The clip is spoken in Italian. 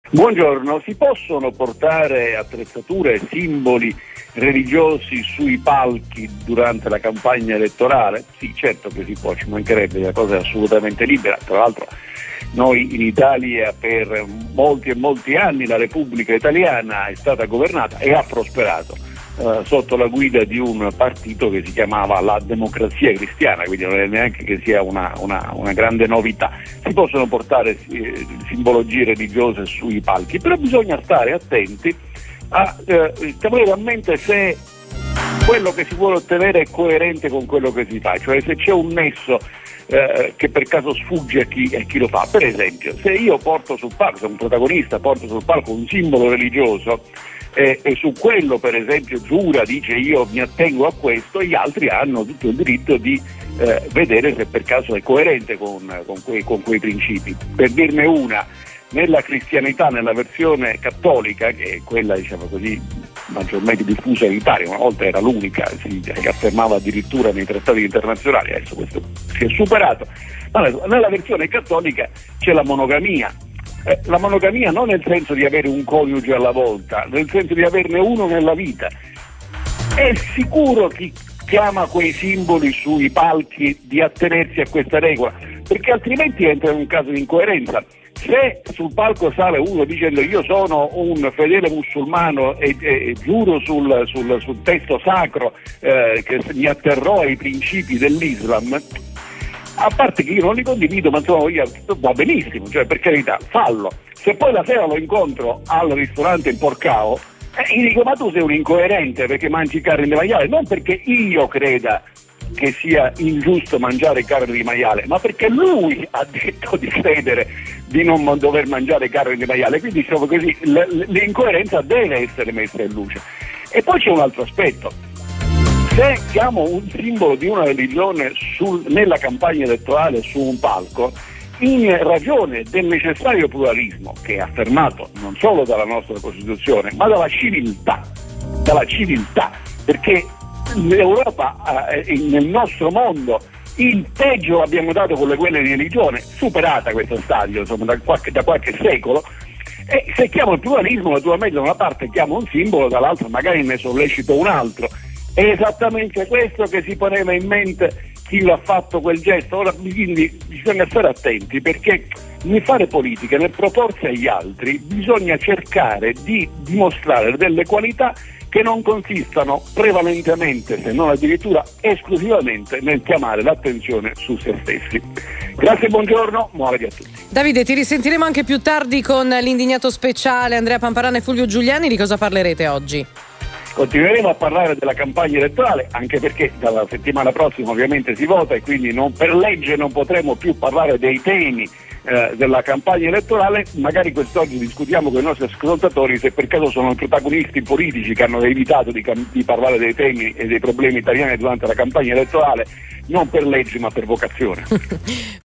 Buongiorno, si possono portare attrezzature e simboli religiosi sui palchi durante la campagna elettorale? Sì, certo che si può, ci mancherebbe, la cosa è assolutamente libera. Tra l'altro noi in Italia per molti e molti anni la Repubblica Italiana è stata governata e ha prosperato sotto la guida di un partito che si chiamava la Democrazia Cristiana, quindi non è neanche che sia una grande novità. Si possono portare simbologie religiose sui palchi, però bisogna stare attenti a tenere a mente se quello che si vuole ottenere è coerente con quello che si fa, cioè se c'è un nesso che per caso sfugge a chi lo fa. Per esempio, se io porto sul palco, se un protagonista porta sul palco un simbolo religioso e su quello per esempio giura, dice io mi attengo a questo, gli altri hanno tutto il diritto di vedere se per caso è coerente con quei principi. Per dirne una, nella cristianità, nella versione cattolica, che è quella diciamo così maggiormente diffusa in Italia, una volta era l'unica, che affermava addirittura nei trattati internazionali, adesso questo si è superato, ma nella versione cattolica c'è la monogamia. La monogamia non nel senso di avere un coniuge alla volta, nel senso di averne uno nella vita. È sicuro chi chiama quei simboli sui palchi di attenersi a questa regola, perché altrimenti entra in un caso di incoerenza. Se sul palco sale uno dicendo io sono un fedele musulmano e giuro sul testo sacro che mi atterrò ai principi dell'Islam, a parte che io non li condivido, ma insomma va benissimo, cioè per carità, fallo. Se poi la sera lo incontro al ristorante in Porcao, gli dico ma tu sei un incoerente perché mangi carne di maiale, non perché io creda che sia ingiusto mangiare carne di maiale, ma perché lui ha detto di credere di non dover mangiare carne di maiale, quindi diciamo così l'incoerenza deve essere messa in luce. E poi c'è un altro aspetto: se chiamo un simbolo di una religione nella campagna elettorale su un palco, in ragione del necessario pluralismo che è affermato non solo dalla nostra Costituzione ma dalla civiltà, perché l'Europa nel nostro mondo il peggio l'abbiamo dato con le guerre di religione, superata questo stadio insomma da qualche secolo. E se chiamo il pluralismo, naturalmente da una parte chiamo un simbolo, dall'altra magari ne sollecito un altro. È esattamente questo che si poneva in mente chi ha fatto quel gesto. Ora quindi bisogna stare attenti, perché nel fare politica, nel proporsi agli altri, bisogna cercare di dimostrare delle qualità che non consistano prevalentemente, se non addirittura esclusivamente, nel chiamare l'attenzione su se stessi. Grazie, buongiorno, muoviti a tutti. Davide, ti risentiremo anche più tardi con l'indignato speciale Andrea Pamparana e Fulvio Giuliani. Di cosa parlerete oggi? Continueremo a parlare della campagna elettorale, anche perché dalla settimana prossima ovviamente si vota e quindi per legge non potremo più parlare dei temi della campagna elettorale. Magari quest'oggi discutiamo con i nostri ascoltatori se per caso sono i protagonisti politici che hanno evitato di parlare dei temi e dei problemi italiani durante la campagna elettorale, non per legge ma per vocazione.